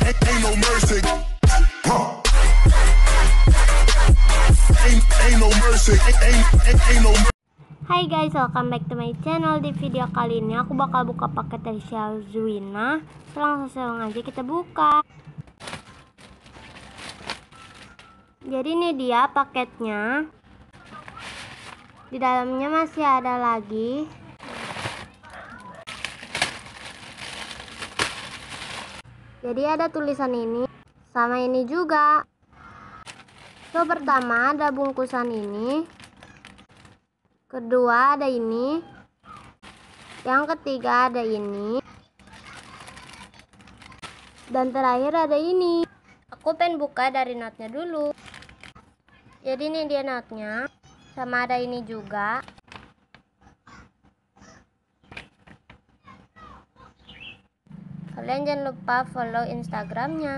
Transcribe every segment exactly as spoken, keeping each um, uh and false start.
ain't, ain't no mercy. Huh. Ain't, ain't no mercy. Ain't, ain't, ain't, ain't no mercy. Hai guys, welcome back to my channel. Di video kali ini aku bakal buka paket dari Shazwina. Langsung aja kita buka. Jadi ini dia paketnya. Di dalamnya masih ada lagi. Jadi ada tulisan ini sama ini juga. So pertama ada bungkusan ini. Kedua ada ini. Yang ketiga ada ini. Dan terakhir ada ini. Aku pengen buka dari notnya dulu. Jadi ini dia notnya. Sama ada ini juga. Kalian jangan lupa follow Instagramnya.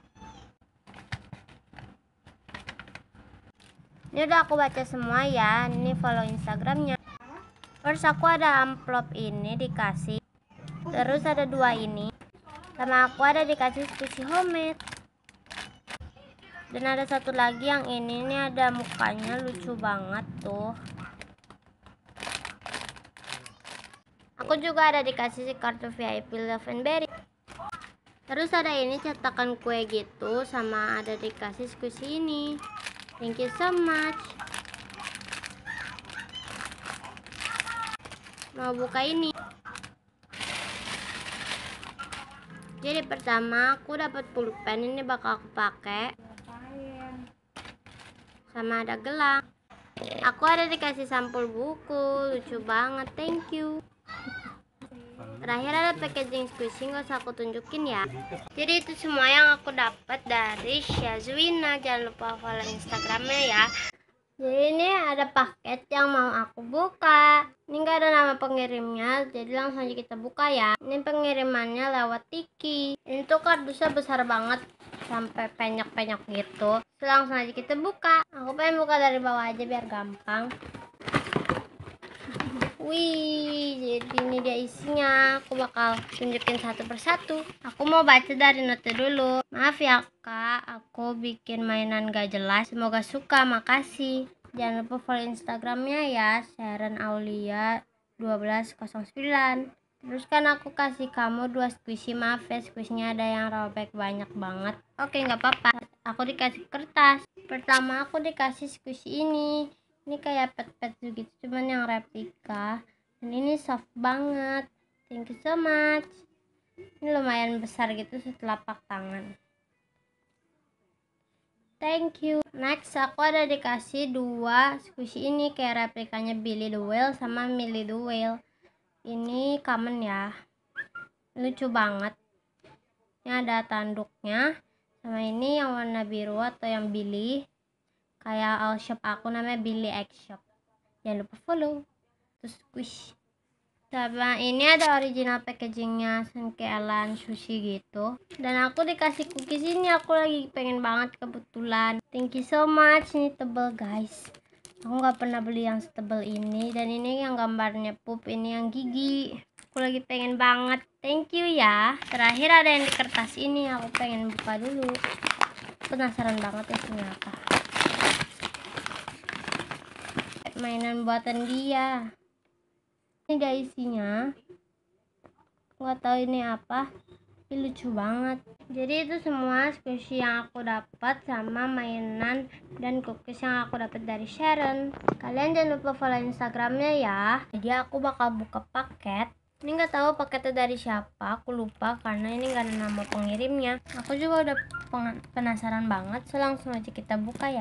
Ini udah aku baca semua ya. Ini follow Instagramnya. Terus aku ada amplop ini dikasih. Terus ada dua ini. Sama aku ada dikasih squishy homemade. Dan ada satu lagi yang ini. Ini ada mukanya lucu banget tuh. Aku juga ada dikasih si kartu V I P Love and Berry. Terus ada ini cetakan kue gitu. Sama ada dikasih squishy ini. Thank you so much. Mau buka ini. Jadi pertama aku dapat pulpen, ini bakal aku pakai. Sama ada gelang. Aku ada dikasih sampul buku, lucu banget. Thank you. Terakhir ada packaging squishy, nggak usah aku tunjukin ya. Jadi itu semua yang aku dapat dari Shazwina. Jangan lupa follow Instagramnya ya. Jadi ini ada paket yang mau aku buka. Ini nggak ada nama pengirimnya, jadi langsung aja kita buka ya. Ini pengirimannya lewat Tiki. Ini tuh kardusnya besar banget, sampai penyok-penyok gitu. Langsung aja kita buka. Aku pengen buka dari bawah aja biar gampang. Wih, jadi ini dia isinya. Aku bakal tunjukin satu persatu. Aku mau baca dari notnya dulu. Maaf ya kak, aku bikin mainan gak jelas. Semoga suka, makasih. Jangan lupa follow Instagramnya ya, Sharon Aulia dua belas nol sembilan. Terus kan aku kasih kamu dua squishy. Maaf ya, squishy-nya ada yang robek banyak banget. Oke, nggak apa-apa. Aku dikasih kertas. Pertama aku dikasih squishy ini. Ini kayak pet-pet gitu, cuman yang replika. Dan ini soft banget. Thank you so much. Ini lumayan besar gitu setelapak tangan. Thank you. Next aku ada dikasih dua squishy ini kayak replikanya Billy the Whale sama Millie the Whale. Ini common ya. Lucu banget. Ini ada tanduknya. Sama ini yang warna biru atau yang Billy. Kayak all shop aku namanya Billy X Shop. Jangan lupa follow. Terus squish. Sama ini ada original packagingnya sengkelan sushi gitu. Dan aku dikasih cookies ini. Aku lagi pengen banget kebetulan. Thank you so much. Ini tebel guys. Aku nggak pernah beli yang setebel ini. Dan ini yang gambarnya pup. Ini yang gigi. Aku lagi pengen banget. Thank you ya. Terakhir ada yang di kertas ini. Aku pengen buka dulu. Penasaran banget isinya apa. Mainan buatan dia. Ini dia isinya. Nggak tahu ini apa. Ini lucu banget. Jadi itu semua squishy yang aku dapat sama mainan dan cookies yang aku dapat dari Sharon. Kalian jangan lupa follow Instagramnya ya. Jadi aku bakal buka paket. Ini nggak tahu paketnya dari siapa. Aku lupa karena ini nggak ada nama pengirimnya. Aku juga udah penasaran banget. So langsung aja kita buka ya.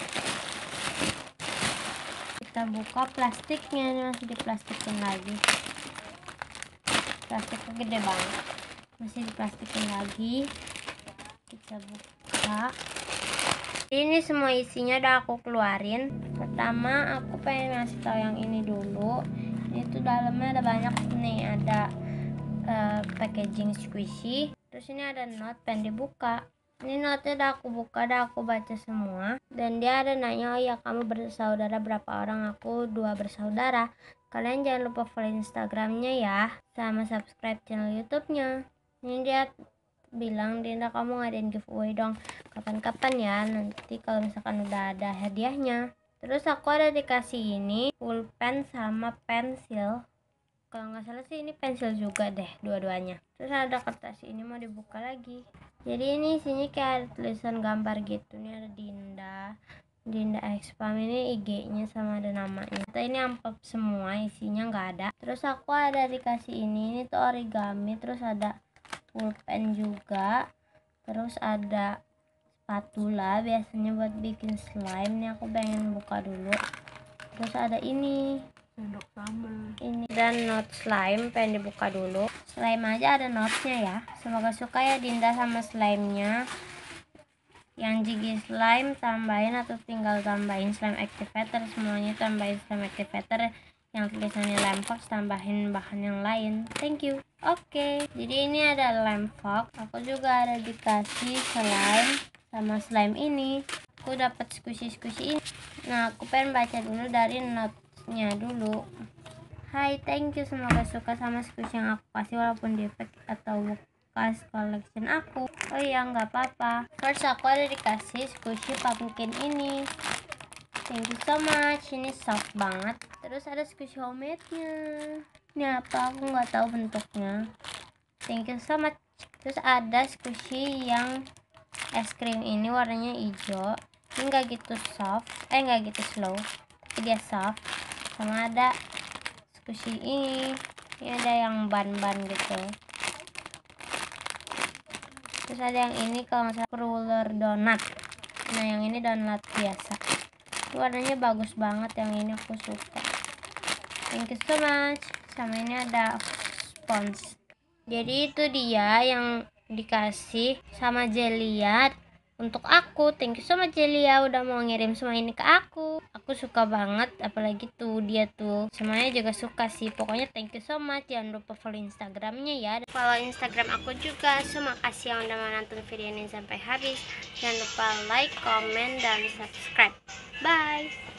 Kita buka plastiknya. Ini masih diplastikin lagi. Plastiknya gede banget. Masih diplastikin lagi. Kita buka. Ini semua isinya udah aku keluarin. Pertama aku pengen ngasih tahu yang ini dulu. Ini tuh dalamnya ada banyak nih. Ada uh, packaging squishy. Terus ini ada note pengen dibuka. Ini notnya udah aku buka, udah aku baca semua. Dan dia ada nanya, oh ya kamu bersaudara berapa orang? Aku dua bersaudara. Kalian jangan lupa follow Instagramnya ya. Sama subscribe channel YouTube-nya. Ini dia bilang, Dinda kamu ngadain giveaway dong kapan-kapan ya, nanti kalau misalkan udah ada hadiahnya. Terus aku ada dikasih ini pulpen sama pensil, kalau nggak salah sih ini pensil juga deh dua-duanya. Terus ada kertas ini mau dibuka lagi, jadi ini isinya kayak ada tulisan gambar gitu. Ini ada Dinda Dinda Expam, ini I G-nya sama ada namanya. Atau ini amplop semua, isinya nggak ada. Terus aku ada dikasih ini, ini tuh origami, terus ada pulpen juga, terus ada spatula biasanya buat bikin slime. Nih aku pengen buka dulu. Terus ada ini sendok sambal ini dan note slime, pengen dibuka dulu. Slime aja ada note-nya ya. Semoga suka ya Dinda sama slime-nya. Yang jigi slime tambahin atau tinggal tambahin slime activator, semuanya tambahin slime activator. Yang tulisannya Lemfox tambahin bahan yang lain. Thank you. Oke, okay. Jadi ini ada Lemfox. Aku juga ada dikasih slime sama slime ini. Aku dapat squishy-squishy ini. Nah, aku pengen baca dulu dari note-nya dulu. Hai, thank you, semoga suka sama squishy yang aku kasih walaupun defect atau bekas collection aku. Oh iya, nggak apa-apa. First aku ada dikasih squishy pumpkin ini. Thank you so much, ini soft banget. Terus ada squishy homemade-nya. Ini apa? Aku nggak tahu bentuknya. Thank you so much. Terus ada squishy yang es krim ini warnanya hijau. Ini nggak gitu soft, eh nggak gitu slow, tapi dia soft. Sama ada squishy ini, ini ada yang ban-ban gitu. Terus ada yang ini kalau nggak salah ruler donat. Nah yang ini donat biasa. Warnanya bagus banget, yang ini aku suka. Thank you so much. Sama ini ada spons. Jadi itu dia yang dikasih sama Jelia untuk aku. Thank you so much Jelia udah mau ngirim semua ini ke aku. Aku suka banget, apalagi tuh dia tuh semuanya juga suka sih. Pokoknya thank you so much. Jangan lupa follow Instagramnya ya. Follow Instagram aku juga. Terima kasih yang udah menonton video ini sampai habis. Jangan lupa like, comment, dan subscribe. Bye.